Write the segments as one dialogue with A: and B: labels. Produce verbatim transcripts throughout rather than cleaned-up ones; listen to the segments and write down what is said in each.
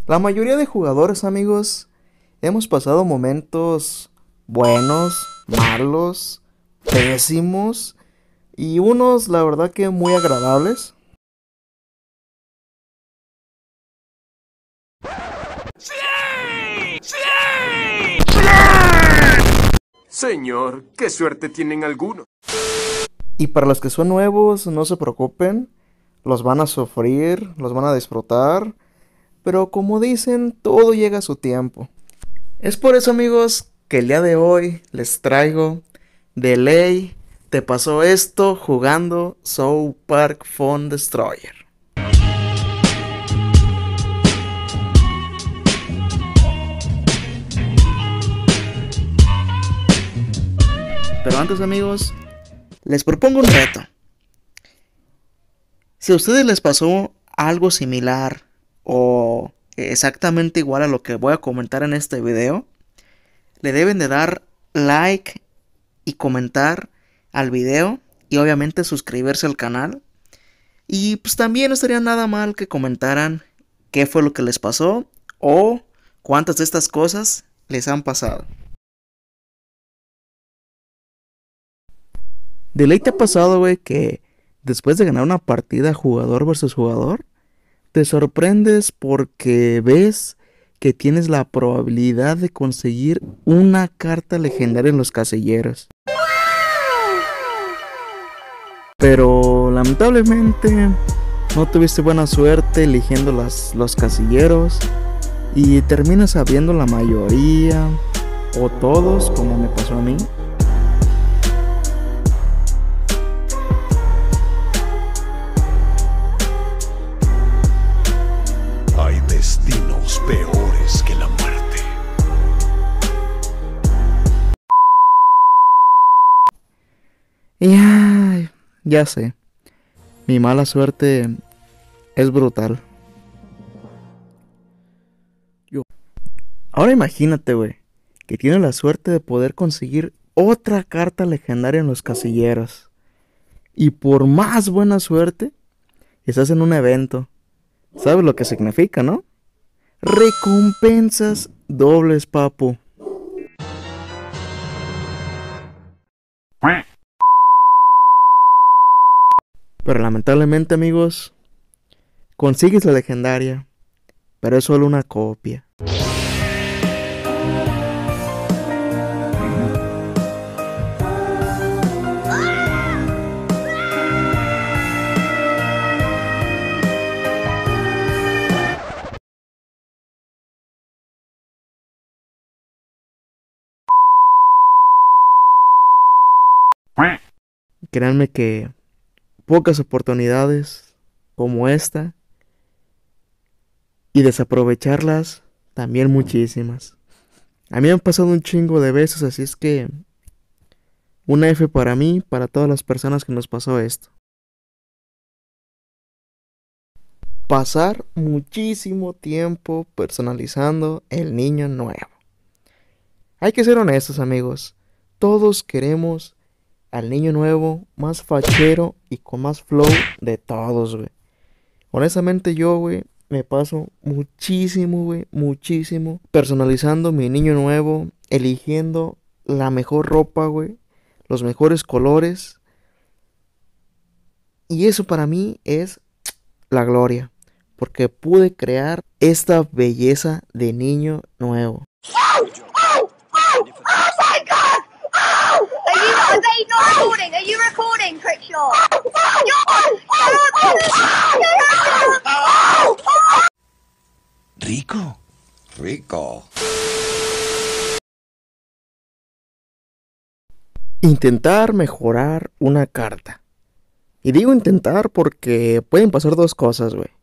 A: La mayoría de jugadores, amigos, hemos pasado momentos buenos, malos, pésimos y unos, la verdad que muy agradables.
B: Señor, qué suerte tienen algunos.
A: Y para los que son nuevos, no se preocupen, los van a sufrir, los van a disfrutar, pero como dicen, todo llega a su tiempo. Es por eso, amigos, que el día de hoy les traigo de ley, te pasó esto jugando South Park Phone Destroyer. Pero antes, amigos, les propongo un reto. Si a ustedes les pasó algo similar o exactamente igual a lo que voy a comentar en este video, le deben de dar like y comentar al video y obviamente suscribirse al canal. Y pues también no estaría nada mal que comentaran qué fue lo que les pasó o cuántas de estas cosas les han pasado. ¿De ley te ha pasado, güey, que después de ganar una partida jugador versus jugador, te sorprendes porque ves que tienes la probabilidad de conseguir una carta legendaria en los casilleros? Pero lamentablemente no tuviste buena suerte eligiendo las, los casilleros y terminas sabiendo la mayoría o todos, como me pasó a mí.
C: Hay destinos peores que la muerte.
A: Y ay, ya sé, mi mala suerte es brutal. Yo. Ahora imagínate, güey, que tienes la suerte de poder conseguir otra carta legendaria en los casilleros. Y por más buena suerte, estás en un evento. ¿Sabes lo que significa, no? Recompensas dobles, papu. Pero lamentablemente, amigos, consigues la legendaria, pero es solo una copia. Créanme que pocas oportunidades como esta y desaprovecharlas también muchísimas. A mí me han pasado un chingo de veces, así es que una F para mí, para todas las personas que nos pasó esto. Pasar muchísimo tiempo personalizando el niño nuevo. Hay que ser honestos, amigos. Todos queremos al niño nuevo más fachero y con más flow de todos, güey. Honestamente yo, güey, me paso muchísimo, güey, muchísimo personalizando mi niño nuevo, eligiendo la mejor ropa, güey, los mejores colores. Y eso para mí es la gloria, porque pude crear esta belleza de niño nuevo.
D: Oh! Oh! Oh! Oh my God! Oh! Are you, are they not recording? Are you recording, Crickshaw?
C: Rico. Rico.
A: Intentar mejorar una carta. Y digo intentar porque pueden pasar dos cosas, güey.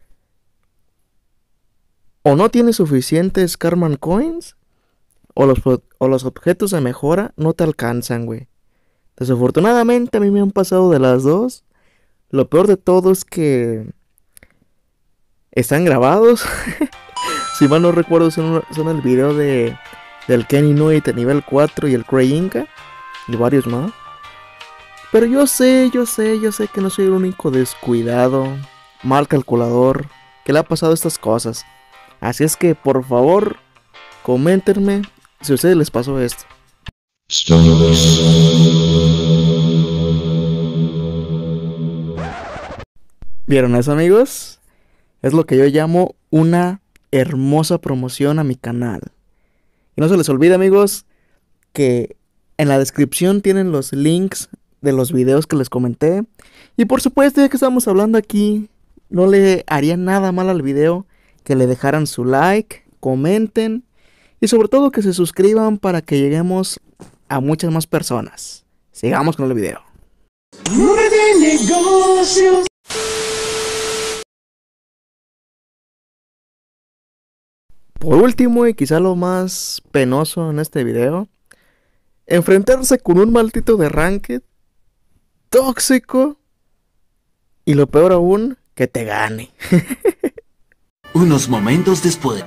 A: O no tienes suficientes Karman Coins, o los, o los objetos de mejora no te alcanzan, güey. Desafortunadamente a mí me han pasado de las dos. Lo peor de todo es que están grabados. Si mal no recuerdo, son, son el video de del Kenny Inuit a nivel cuatro y el Cray Inca y varios más. Pero yo sé, yo sé, yo sé que no soy el único descuidado, mal calculador, que le ha pasado estas cosas. Así es que por favor, coméntenme si a ustedes les pasó esto. ¿Vieron eso, amigos? Es lo que yo llamo una hermosa promoción a mi canal. Y no se les olvide, amigos, que en la descripción tienen los links de los videos que les comenté. Y por supuesto, ya que estamos hablando aquí, no le haría nada mal al video que le dejaran su like, comenten y sobre todo que se suscriban para que lleguemos a muchas más personas. Sigamos con el video. Por último, y quizá lo más penoso en este video, enfrentarse con un maldito de ranked tóxico y lo peor aún, que te gane.
E: Unos momentos después.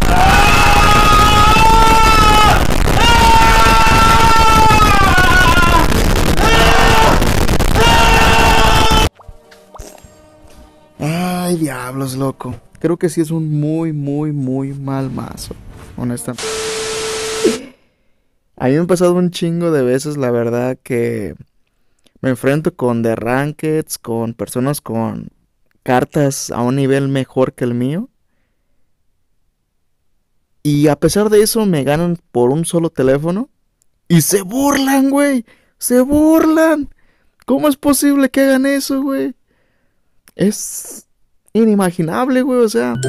A: Ay, diablos, loco. Creo que sí es un muy, muy, muy mal mazo, honestamente. A mí me ha pasado un chingo de veces, la verdad, que me enfrento con The Rankeds, con personas con cartas a un nivel mejor que el mío. Y a pesar de eso me ganan por un solo teléfono. Y se burlan, güey. Se burlan. ¿Cómo es posible que hagan eso, güey? Es inimaginable, güey, o sea.